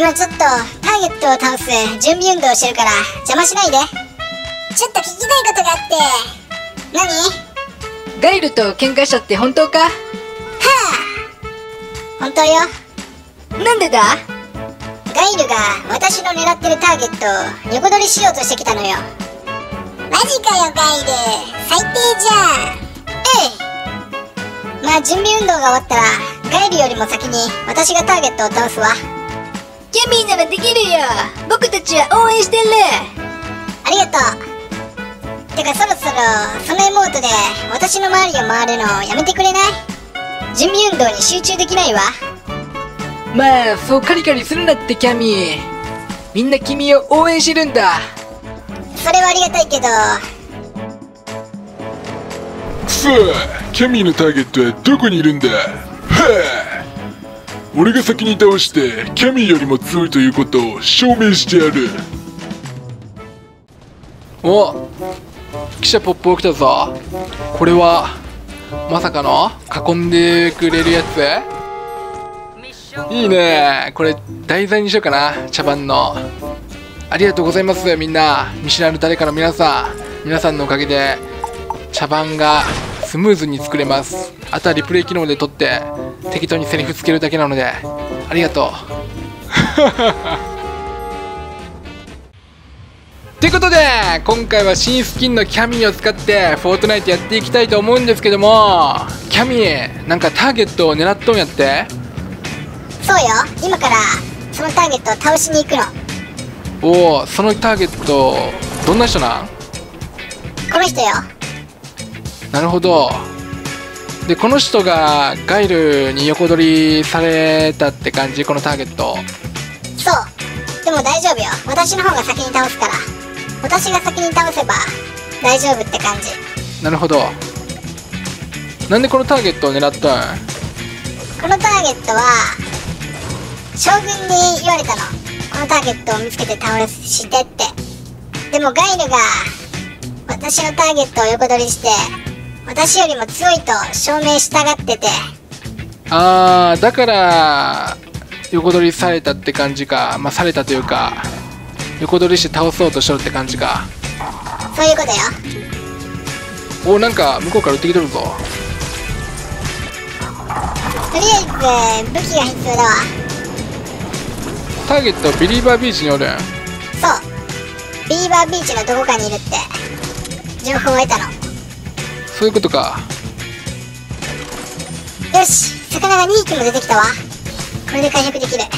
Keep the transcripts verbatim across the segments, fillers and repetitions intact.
今ちょっとターゲットを倒す準備運動をしてるから邪魔しないで。ちょっと聞きたいことがあって。何？ ガイルと喧嘩したって本当か？はあ、本当よ。 なんでだ？ ガイルが私の狙ってるターゲットを横取りしようとしてきたのよ。マジかよガイル、最低じゃん。ええ、まあ準備運動が終わったらガイルよりも先に私がターゲットを倒すわ。 キャミーならできるよ。僕たちは応援してる。 ありがとう。てかそろそろそのエモートで私の周りを回るのやめてくれない？準備運動に集中できないわ。 まあそうカリカリするなってキャミー。みんな君を応援してるんだ。 それはありがたいけど。 くそ、キャミーのターゲットはどこにいるんだ。はあ、俺が先に倒してキャミーよりも強いということを証明してやる。 お、記者ポップ起きたぞ。これはまさかの囲んでくれるやつ？いいね。これ題材にしようかな、茶番の。ありがとうございます。みんな見知らぬ誰かの皆さん、皆さんのおかげで茶番がスムーズに作れます。あとはリプレイ機能で撮って適当にセリフつけるだけなのでありがとう。ということで今回は新スキンのキャミーを使ってフォートナイトやっていきたいと思うんですけども、キャミーなんかターゲットを狙っとんやって？ そうよ、今からそのターゲットを倒しに行くの。 おお、そのターゲットどんな人なん？ この人よ。 なるほど。でこの人がガイルに横取りされたって感じ？このターゲット。 そう、でも大丈夫よ。私の方が先に倒すから。私が先に倒せば大丈夫って感じ。 なるほど。なんでこのターゲットを狙ったん？ このターゲットは将軍に言われたの。このターゲットを見つけて倒してって。でもガイルが私のターゲットを横取りして私よりも強いと証明したがってて。 あー、だから横取りされたって感じか。まあされたというか横取りして倒そうとしとるって感じか。 そういうことよ。 おー、なんか向こうから撃ってきとるぞ。 とりあえず武器が必要だわ。 ターゲットビリーバービーチにおるん？ そう、ビーバービーチのどこかにいるって情報を得たの。 そういうことか。 よし、魚がにひきも出てきたわ。これで回復できる。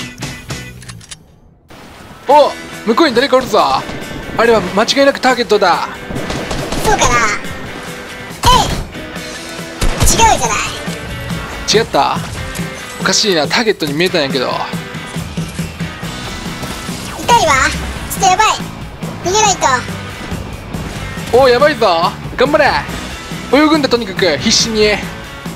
お、向こうに誰かおるぞ。あれは間違いなくターゲットだ。 そうかな。えい、違うじゃない。 違った？おかしいな、ターゲットに見えたんやけど。 痛いわ、ちょっとやばい、逃げないと。 おお、やばいぞ、頑張れ。泳ぐんだ、とにかく必死に。よ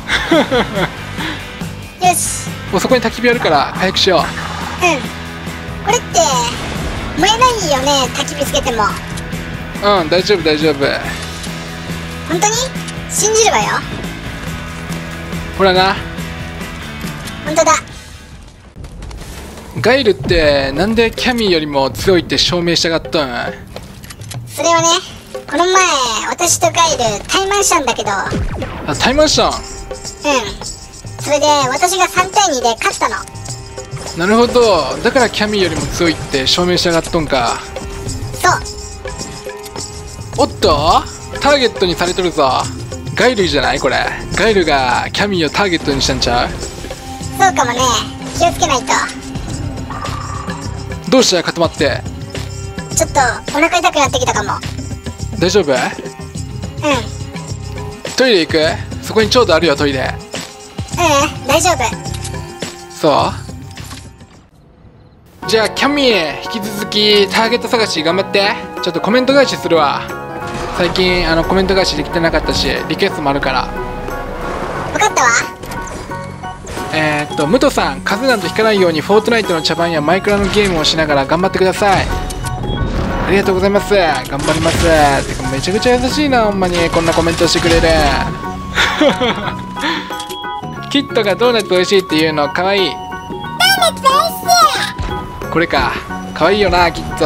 し、 もうそこに焚き火あるから早くしよう。 うん、これって燃えないよね、焚き火つけても。 うん、大丈夫大丈夫。 本当に信じるわよ。 ほらな。 本当だ。 ガイルってなんでキャミーよりも強いって証明したがったん？ それはね、この前私とガイルタイマンしたんだけど。 あ、タイマンしたん？ うん、それで私がさんたいにで勝ったの。 なるほど、だからキャミーよりも強いって証明したがっとんか。 そう。 おっと、ターゲットにされとるぞ。ガイルじゃないこれ。ガイルがキャミーをターゲットにしたんちゃう？ そうかもね、気をつけないと。 どうした固まって。 ちょっとお腹痛くなってきたかも。 大丈夫？ うん、 トイレ行く？そこにちょうどあるよトイレ。 うん、大丈夫。 そう？じゃあキャミー引き続きターゲット探し頑張って。ちょっとコメント返しするわ。最近あのコメント返しできてなかったしリクエストもあるから。 分かったわ。 えー、っと武藤さん、風なんと引かないようにフォートナイトの茶番やマイクラのゲームをしながら頑張ってください。ありがとうございます。頑張ります。てかめちゃくちゃ優しいな、ほんまにこんなコメントしてくれる。キットがドーナツ美味しいっていうのかわいい。ドーナツ美味しい。 これか。かわいいよな、きっと。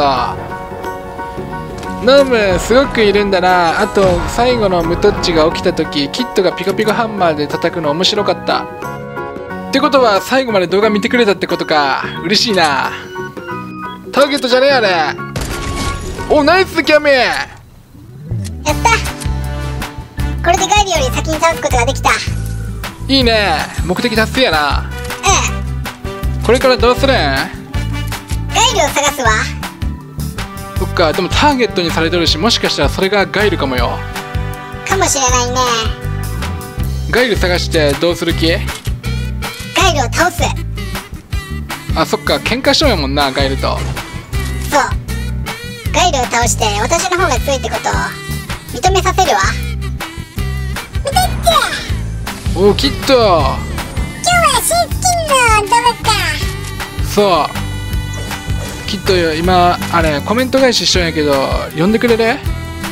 ノムすごくいるんだな。あと最後のムトッチが起きた時、キッドがピコピコハンマーで叩くの面白かった。ってことは最後まで動画見てくれたってことか。嬉しいな。ターゲットじゃねえあれ。お、ナイスキャミ。 やった。これでガイルより先に倒すことができた。 いいね。目的達成やな。 うん。 これからどうするん？ ガイルを探すわ。 そっか。でもターゲットにされてるし、もしかしたらそれがガイルかもよ。 かもしれないね。 ガイル探してどうする気？ ガイルを倒す。 あ、そっか。喧嘩しようやもんな、ガイルと。 そう。ガイルを倒して私の方が強いってことを認めさせるわ。見てって。 おお、キッド。 今日は新スキンの動画か。 そう。キッドよ、今あれコメント返ししちゃうんやけど、呼んでくれる？ いいよ。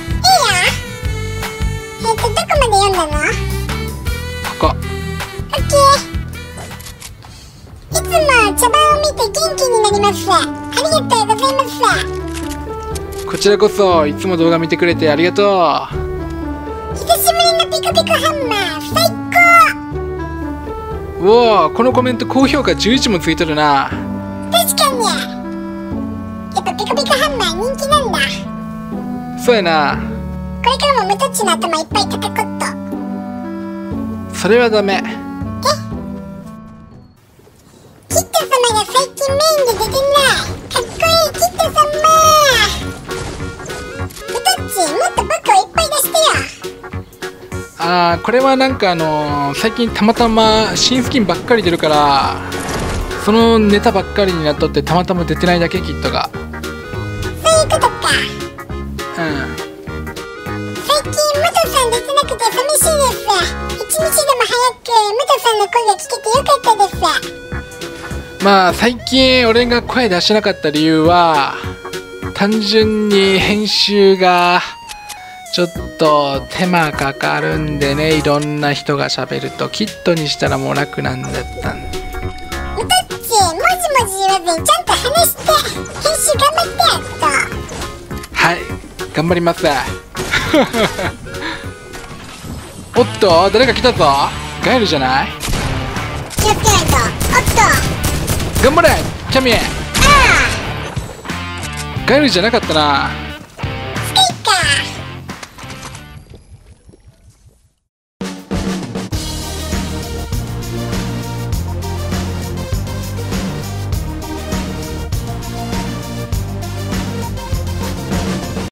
えっとどこまで読んだの？ ここ。 オッケー。いつも茶番を見て元気になります。ありがとうございます。 こちらこそいつも動画見てくれてありがとう。 久しぶりのピコピコハンマー最高。 おお、このコメント高評価じゅういちもついてるな。 確かに。やっぱピコピコハンマー人気なんだ。 そうやな。 これからもムトッチの頭いっぱい叩こっと。 それはダメ。 え？キッド様が最近メインで出てない。かっこいいキッド様。ムトッチもっとバカをいっぱい出してよ。 あー、これはなんかあのー、最近たまたま新スキンばっかり出るから、そのネタばっかりになっとってたまたま出てないだけ、キッドが。 そういうことか。 うん。 最近ムトさん出てなくて寂しいです。一日でも早くムトさんの声が聞けてよかったです。 まあ最近俺が声出しなかった理由は、単純に編集がちょっと手間かかるんでね。いろんな人が喋ると。キッドにしたらもう楽なんだったんで。 ムトッチ、もじもじ言わずにちゃんと話して編集頑張ってやっと。 はい、頑張ります。おっと、誰か来たぞ。ガエルじゃない？ 気をつけないと。おっと。 頑張れキャミー。 ああ。 ガエルじゃなかったな。